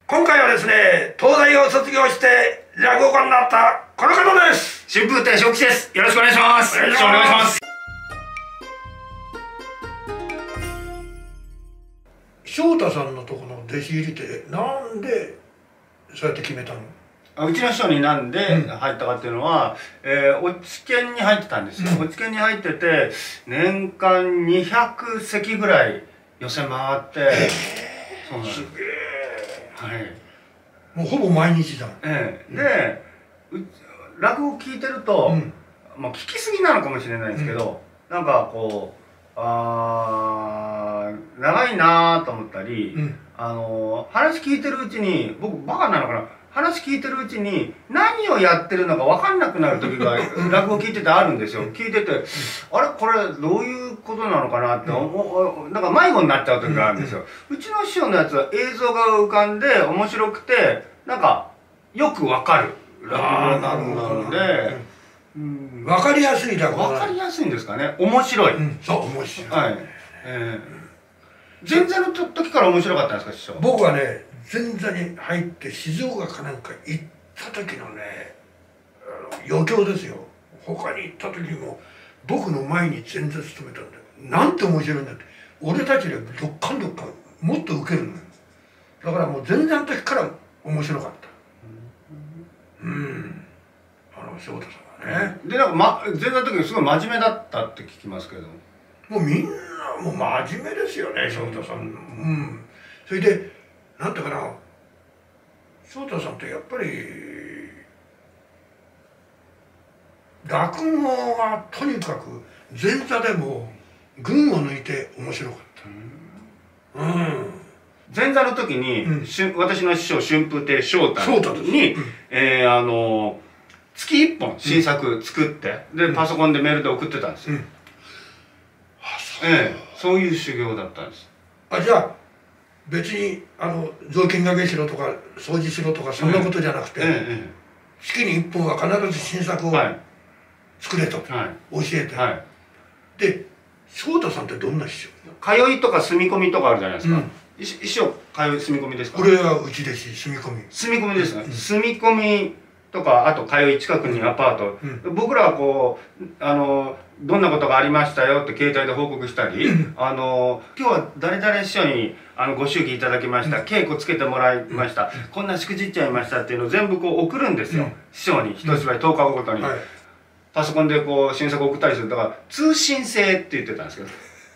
今回はですね、東大を卒業して落語家になったこの方です。 春風亭昇吉です。よろしくお願いします。よろしくお願いします。 翔太さんのところの弟子入りってなんでそうやって決めたの？ うちの師匠になんで入ったかっていうのは、落研に入ってたんですよ。落研に入ってて年間200席ぐらい寄せ回って、そうなんです。 すげえ。 はい。 もうほぼ毎日だ。 で、落語を聞いてると、まあ聞きすぎなのかもしれないですけど、なんかこう長いなと思ったり、話聞いてるうちに僕バカなのかな、話聞いてるうちに何をやってるのか分かんなくなる時が落語聞いててあるんですよ。聞いててあれこれどういうことなのかなってなんか迷子になっちゃう時があるんですよ。うちの師匠のやつは映像が浮かんで面白くてなんかよく分かる落語なので。 分かりやすい落語。 分かりやすいんですかね。面白い。 そう面白い。 はい。前座の時から面白かったんですか、師匠？ 僕はね、前座に入って静岡かなんか行った時のね、余興ですよ。他に行った時も僕の前に前座務めたんだよ。なんて面白いんだって。俺たちでどっかんもっとウケるのよ。だからもう前座の時から面白かった。翔太さんがね。 でなんか、前座の時すごい真面目だったって聞きますけどもうみんなもう真面目ですよね、翔太さん。それでなんていうかな、翔太さんってやっぱり落語がとにかく前座でも群を抜いて面白かった。 前座の時に、私の師匠春風亭昇太に月1本新作作って、でパソコンでメールで送ってたんですよ。そういう修行だったんです。 じゃあ別に雑巾がけしろとか掃除しろとかそんなことじゃなくて、月に1本は必ず新作を作れと教えて、で翔太さんってどんな師匠？ 通いとか住み込みとかあるじゃないですか。師匠通い住み込みですか？ これはうち弟子住み込み。 住み込みですね。住み込みとか、あと通い近くにアパート、僕らはこうどんなことがありましたよって携帯で報告したり、今日は誰々師匠にご祝儀いただきました、稽古つけてもらいました、こんなしくじっちゃいましたっていうのを全部こう送るんですよ、師匠に一芝居10日後ごとに。パソコンでこう新作送ったりする。だから通信制って言ってたんですけど。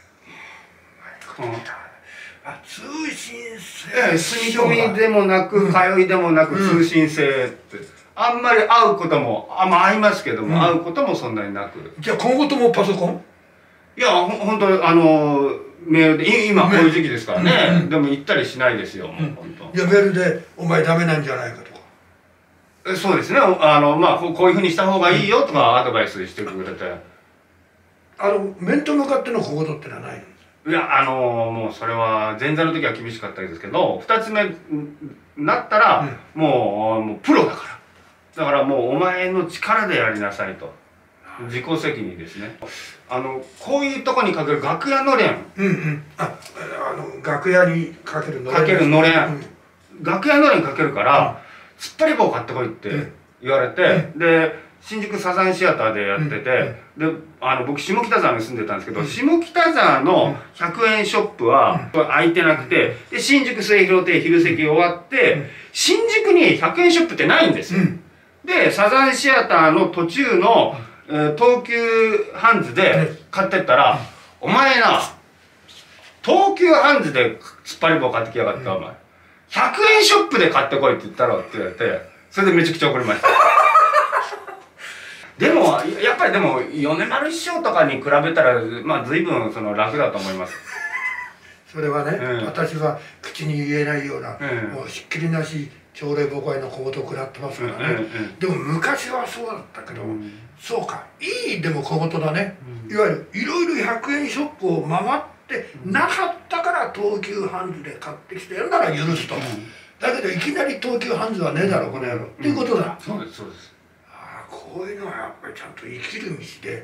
通信制。 住み込みでもなく通いでもなく通信制って。あんまり会うことも会いますけども、会うこともそんなになく。 じゃあ今後ともパソコン？ いや本当メールで今こういう時期ですからね。でも行ったりしないですよ。本当。 いやメールでお前ダメなんじゃないかとか。 そうですね。まあこういうふうにした方がいいよとかアドバイスしてくれて。 面と向かっての小言ってのはないの？ いやもうそれは前座の時は厳しかったですけど、2つ目になったらもうプロだから。だからもうお前の力でやりなさいと。自己責任ですね。こういうとこにかける楽屋のれん。 楽屋にかけるのれん。 かけるのれん。楽屋のれんかけるから突っ張り棒買ってこいって言われて、で新宿サザンシアターでやってて、で僕下北沢に住んでたんですけど、下北沢の100円ショップは開いてなくて、で新宿末広亭昼席終わって新宿に100円ショップってないんですよ。でサザンシアターの途中の東急ハンズで買ってったら「お前な東急ハンズで突っ張り棒買ってきやがったお前100円ショップで買ってこいって言ったろ」って言われて、それでめちゃくちゃ怒りました。でもやっぱりでも米丸師匠とかに比べたらまあ随分楽だと思います。 それはね、私は口に言えないような、もうしっきりなし朝礼母会の小言を食らってますからね。でも昔はそうだったけど、そうかいいでも小言だね。いわゆるいろいろ100円ショップを回ってなかったから東急ハンズで買ってきてやるなら許すと。だけどいきなり東急ハンズはねえだろこの野郎っていうことだ。 そうですそうです。 こういうのはやっぱりちゃんと生きる道で。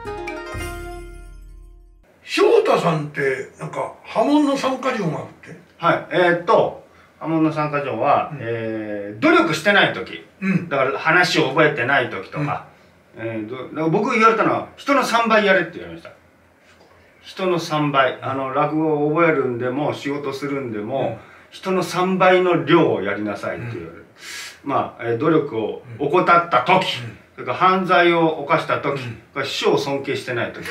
翔太さんってなんか破門の3か条があって。 はい、波紋の参加条は、努力してない時、だから話を覚えてない時とか、だから僕言われたのは人の3倍やれって言われました。人の3倍、落語を覚えるんでも仕事するんでも、人の3倍の量をやりなさいって言われる。まあ、努力を怠った時、それから犯罪を犯した時、師匠を尊敬してない時。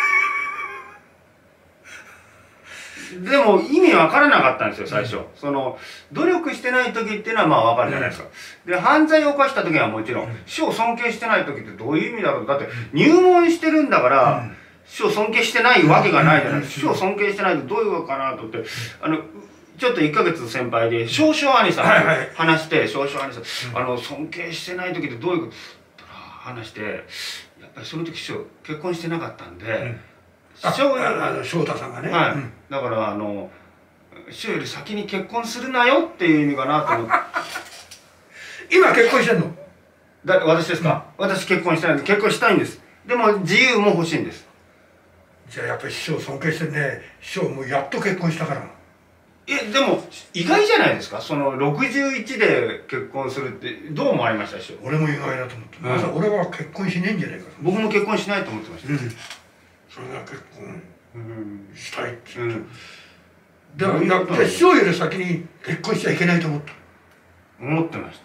でも意味わからなかったんですよ、最初。その努力してない時っていうのはまあわかるじゃないですか。で、犯罪を犯した時はもちろん、師匠を尊敬してない時ってどういう意味だろう。だって入門してるんだから、師匠を尊敬してないわけがないじゃないですか。師匠を尊敬してないってどういうことかなと思って、ちょっと1ヶ月先輩で少々兄さんと話して、少々兄さん、尊敬してない時ってどういうこと話して、やっぱりその時師匠結婚してなかったんで、 翔太さんがね。 はい。だから師匠より先に結婚するなよっていう意味かなと思って。 今結婚してんの？ 私ですか？私結婚してないんで、結婚したいんです。でも自由も欲しいんです。 じゃあやっぱり師匠尊敬してね、師匠もうやっと結婚したから。 でも意外じゃないですか？その61で結婚するってどう思われました？師匠。 俺も意外だと思って。まさか俺は結婚しねえんじゃないかと。 僕も結婚しないと思ってました。 それが結婚したいって言って。だから師匠より先に結婚しちゃいけないと思った。 思ってました。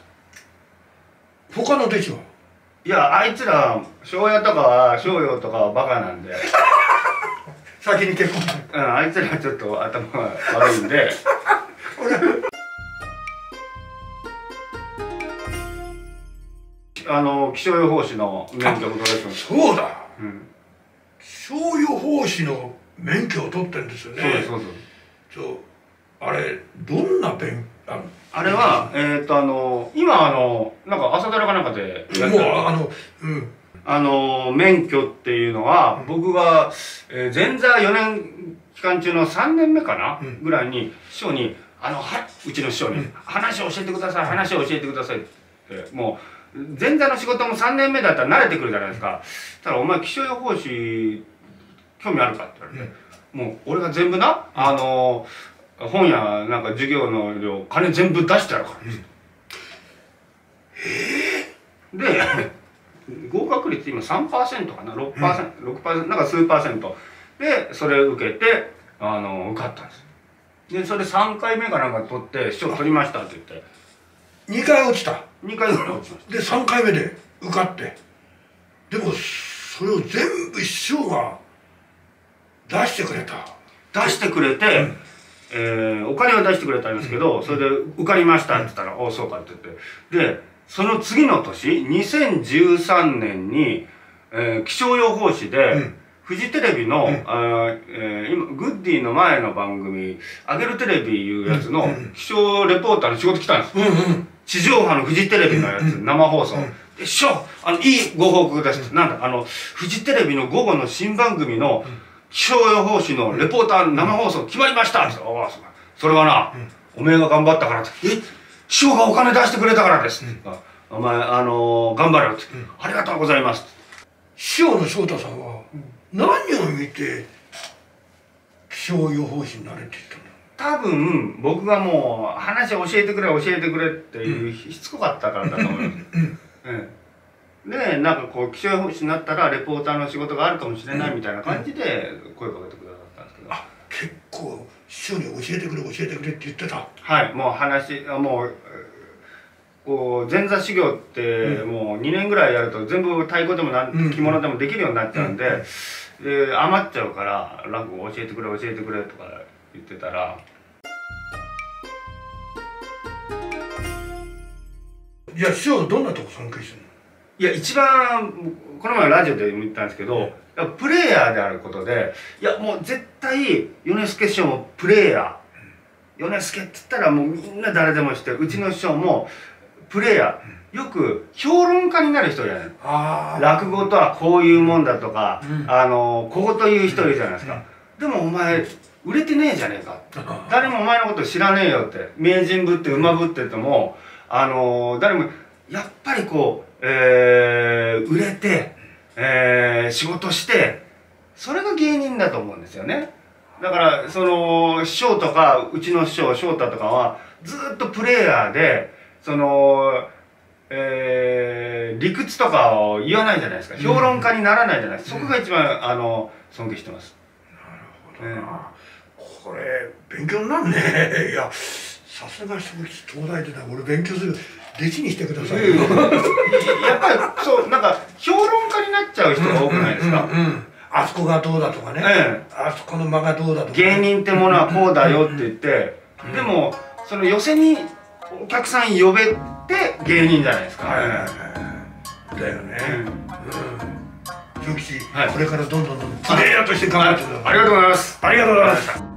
他の弟子は？ いや、あいつら庄屋とかは庄陽とかはバカなんで先に結婚。 あいつらちょっと頭が悪いんで気象予報士の免許を取られてます。 そうだ、気象予報士の免許を取ってんですよね。そう、あれどんなあれは今なんか朝ドラかなんかでやってる免許っていうのは、僕が前座4年期間中の3年目かな、ぐらいに師匠にうちの師匠に話を教えてください、話を教えてくださいって、もう前座の仕事も3年目だったら慣れてくるじゃないですか。ただお前気象予報士興味あるかって言われて、もう俺が全部な本やなんか授業の量金全部出してやるからで合格率今 3% かな 6% なんか数%でそれを受けて受かったんです。でそれ3回目かなんか取って師匠取りましたって言って 2回落ちた。 2回ぐらい落ちました。 で3回目で受かって、でもそれを全部師匠が出してくれて、 お金は出してくれたんですけど、それで受かりましたって言ったら「おおそうか」って言って、でその次の年2013年に、気象予報士で、フジテレビの、今グッディの前の番組「あげるテレビ」いうやつの気象レポーターの仕事来たんです。地上波のフジテレビのやつ、生放送で「師匠いいご報告です」なんだフジテレビの午後の新番組の気象予報士のレポーター生放送決まりましたって。それはな、おめえが頑張ったからって。師匠がお金出してくれたからです。お前頑張れよって。ありがとうございます。 師匠の翔太さんは何を見て気象予報士になれって言ったんだ。 多分僕がもう話教えてくれっていうしつこかったからだと思います。でなんかこう気象予報士になったらレポーターの仕事があるかもしれないみたいな感じで声かけてくださったんですけど、 結構師匠に教えてくれって言ってた。 はい、もうもうこう前座修行ってもう2年ぐらいやると全部太鼓でも着物でもできるようになっちゃうんで、余っちゃうから落語教えてくれとか言ってたら。 じゃあ師匠どんなとこ尊敬してるの？ いや一番この前ラジオでも言ったんですけど、プレイヤーであることで、いやもう絶対米助師匠もプレイヤー、米助って言ったらもうみんな誰でも知ってる、うちの師匠もプレイヤー、よく評論家になる人じゃない。落語とはこういうもんだとか、ここという人いるじゃないですか。でもお前売れてねえじゃねえか、誰もお前のこと知らねえよって、名人ぶって馬ぶってても誰もやっぱりこう売れて、仕事して、それが芸人だと思うんですよね。 だからその師匠とかうちの師匠翔太とかはずっとプレイヤーでその理屈とかを言わないじゃないですか。評論家にならないじゃないですか。そこが一番尊敬してます。 なるほどな。これ勉強になるね。いや、さすが東大でな、俺勉強する弟子にしてくださいよ。 やっぱりそうなんか評論家になっちゃう人が多くないですか。 あそこがどうだとかね。あそこの間がどうだとか。 芸人ってものはこうだよって言って、でもその寄せにお客さん呼べって芸人じゃないですか。 だよね。中吉、これからどんどんプレイヤーとして頑張ってください。 ありがとうございます。 ありがとうございました。